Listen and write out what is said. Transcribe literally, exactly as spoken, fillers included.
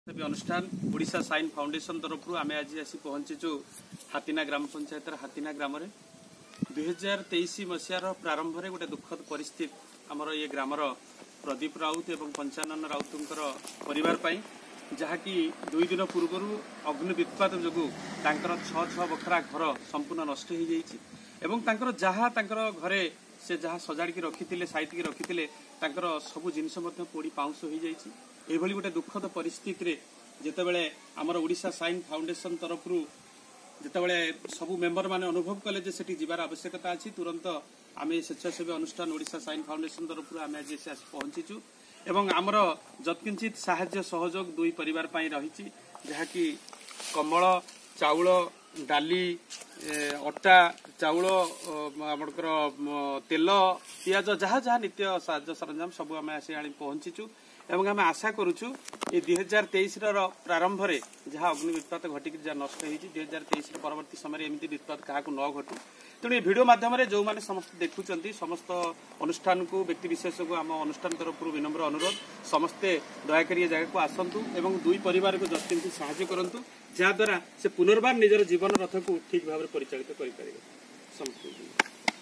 अनुष्ठान Odisha sign foundation तरफ आम आज आसी पहुंचीचु हातीना ग्राम पंचायत हातीना ग्राम दुई हजार तेईस मसीहार प्रारंभ में गोटे दुखद परिस्थिति आमर ये ग्रामर प्रदीप राउत एवं पंचानन राउतर परिवार जहाँकि दुई दिन पूर्व अग्नि वित्पात जो छह छह बखरा घर संपूर्ण नष्ट हो जाइए जहाँ घरे से जहाँ सजाड़ी रखी साइति रखी सब जिनस पोड़ी पाउंस हो जाइए गोटे दुखद परिस्थिति जितेबले आमर ओडिशा साइन फाउंडेशन तरफ जितेबले सबू मेंबर माने अनुभव कले जे सेठी जीवार आवश्यकता अछि तुरंत आम स्वेच्छासेवी अनुष्ठान ओडिशा साइन फाउंडेशन तरफ आम आज पहुंचीचु एवं आमर जत्किंचित साहाय्य सहयोग दुई परिवार पई रही जहाँकि कमल चाउल डाली अटा चाउल आमकर तेल पियाज जहाँ जहाँ नित्य साहाय्य सरंजाम सब आम आसी आनी पहुंचीचु एवं आम आशा करुचु ये दुई हजार तेईस प्रारंभ में जहाँ अग्नि वित्पात घटिक जहाँ नष्ट हो दुई हजार तेईस परवर्ती समय एमती वित्पात क्या न घटू तेणु ये भिडियो माध्यम जो समस्त देखुंत समस्त अनुष्ठान को व्यक्ति विशेष को आम अनुष्ठान तरफ विनम्र अनुरोध समस्ते दयाक जगह को आसतु एवं दुई परिवार को जत्किंच साहाय्य करंतु जहाद्वारा से पुनर्बार निजर जीवन रथ को ठीक भाव में परिचालित करें समस्त।